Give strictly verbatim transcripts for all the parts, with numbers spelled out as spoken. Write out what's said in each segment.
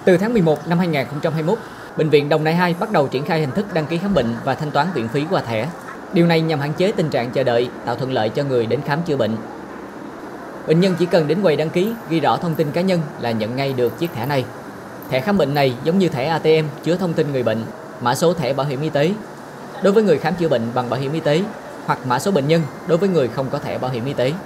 Từ tháng mười một năm hai nghìn không trăm hai mươi mốt, Bệnh viện Đồng Nai hai bắt đầu triển khai hình thức đăng ký khám bệnh và thanh toán viện phí qua thẻ. Điều này nhằm hạn chế tình trạng chờ đợi, tạo thuận lợi cho người đến khám chữa bệnh. Bệnh nhân chỉ cần đến quầy đăng ký, ghi rõ thông tin cá nhân là nhận ngay được chiếc thẻ này. Thẻ khám bệnh này giống như thẻ a tê em chứa thông tin người bệnh, mã số thẻ bảo hiểm y tế đối với người khám chữa bệnh bằng bảo hiểm y tế hoặc mã số bệnh nhân đối với người không có thẻ bảo hiểm y tế.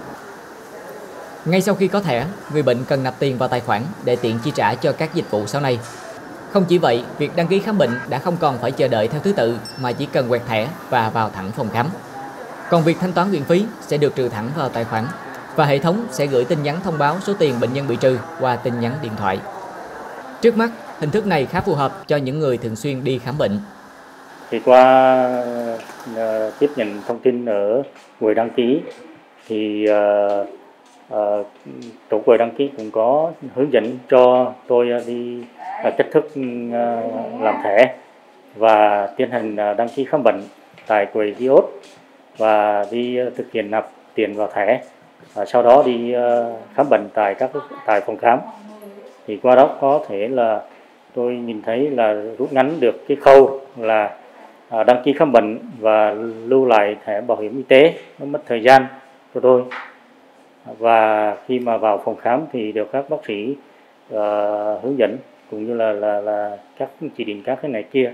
Ngay sau khi có thẻ, người bệnh cần nạp tiền vào tài khoản để tiện chi trả cho các dịch vụ sau này. Không chỉ vậy, việc đăng ký khám bệnh đã không còn phải chờ đợi theo thứ tự mà chỉ cần quẹt thẻ và vào thẳng phòng khám. Còn việc thanh toán viện phí sẽ được trừ thẳng vào tài khoản và hệ thống sẽ gửi tin nhắn thông báo số tiền bệnh nhân bị trừ qua tin nhắn điện thoại. Trước mắt, hình thức này khá phù hợp cho những người thường xuyên đi khám bệnh. Thì qua uh, tiếp nhận thông tin ở quầy đăng ký thì uh, uh, tổ quầy đăng ký cũng có hướng dẫn cho tôi đi uh, cách thức uh, làm thẻ và tiến hành uh, đăng ký khám bệnh tại quầy kiosk và đi uh, thực hiện nạp tiền vào thẻ. Uh, sau đó đi uh, khám bệnh tại các tại phòng khám. Thì qua đó có thể là tôi nhìn thấy là rút ngắn được cái khâu là à, đăng ký khám bệnh và lưu lại thẻ bảo hiểm y tế, nó mất thời gian cho tôi. Và khi mà vào phòng khám thì được các bác sĩ uh, hướng dẫn cũng như là, là, là các chỉ định các cái này kia.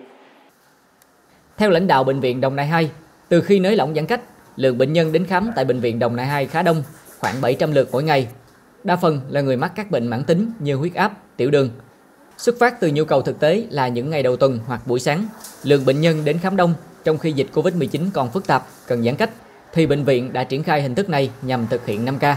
Theo lãnh đạo Bệnh viện Đồng Nai hai, từ khi nới lỏng giãn cách, lượng bệnh nhân đến khám tại Bệnh viện Đồng Nai hai khá đông, khoảng bảy trăm lượt mỗi ngày. Đa phần là người mắc các bệnh mãn tính như huyết áp, tiểu đường. Xuất phát từ nhu cầu thực tế là những ngày đầu tuần hoặc buổi sáng, lượng bệnh nhân đến khám đông trong khi dịch Covid mười chín còn phức tạp, cần giãn cách, thì bệnh viện đã triển khai hình thức này nhằm thực hiện năm K.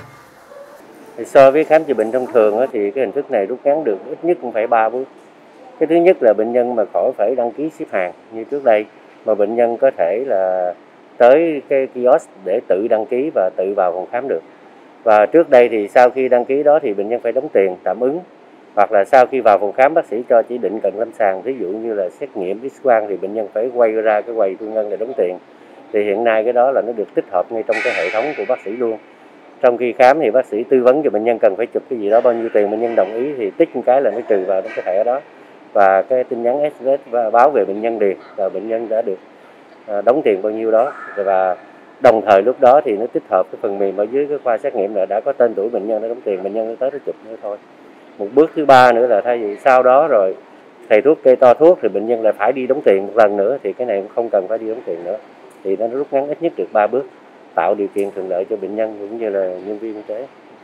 So với khám chữa bệnh thông thường thì cái hình thức này rút ngắn được ít nhất cũng phải ba bước. Cái thứ nhất là bệnh nhân mà khỏi phải đăng ký xếp hàng như trước đây, mà bệnh nhân có thể là tới cái kiosk để tự đăng ký và tự vào phòng khám được. Và trước đây thì sau khi đăng ký đó thì bệnh nhân phải đóng tiền tạm ứng, hoặc là sau khi vào phòng khám bác sĩ cho chỉ định cận lâm sàng, ví dụ như là xét nghiệm X-quang thì bệnh nhân phải quay ra cái quầy thu ngân để đóng tiền. Thì hiện nay cái đó là nó được tích hợp ngay trong cái hệ thống của bác sĩ luôn. Trong khi khám thì bác sĩ tư vấn cho bệnh nhân cần phải chụp cái gì đó bao nhiêu tiền, bệnh nhân đồng ý thì tích một cái là nó trừ vào trong cái thẻ đó, và cái tin nhắn ét em ét và báo về bệnh nhân liền và bệnh nhân đã được đóng tiền bao nhiêu đó. Và đồng thời lúc đó thì nó tích hợp cái phần mềm ở dưới cái khoa xét nghiệm là đã có tên tuổi bệnh nhân, nó đóng tiền, bệnh nhân nó tới nó chụp nữa thôi. Một bước thứ ba nữa là thay vì sau đó rồi thầy thuốc kê to thuốc thì bệnh nhân lại phải đi đóng tiền một lần nữa, thì cái này cũng không cần phải đi đóng tiền nữa. Thì nó rút ngắn ít nhất được ba bước, tạo điều kiện thuận lợi cho bệnh nhân cũng như là nhân viên y tế.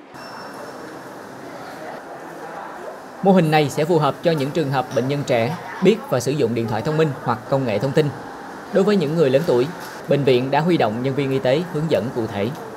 Mô hình này sẽ phù hợp cho những trường hợp bệnh nhân trẻ biết và sử dụng điện thoại thông minh hoặc công nghệ thông tin. Đối với những người lớn tuổi, bệnh viện đã huy động nhân viên y tế hướng dẫn cụ thể.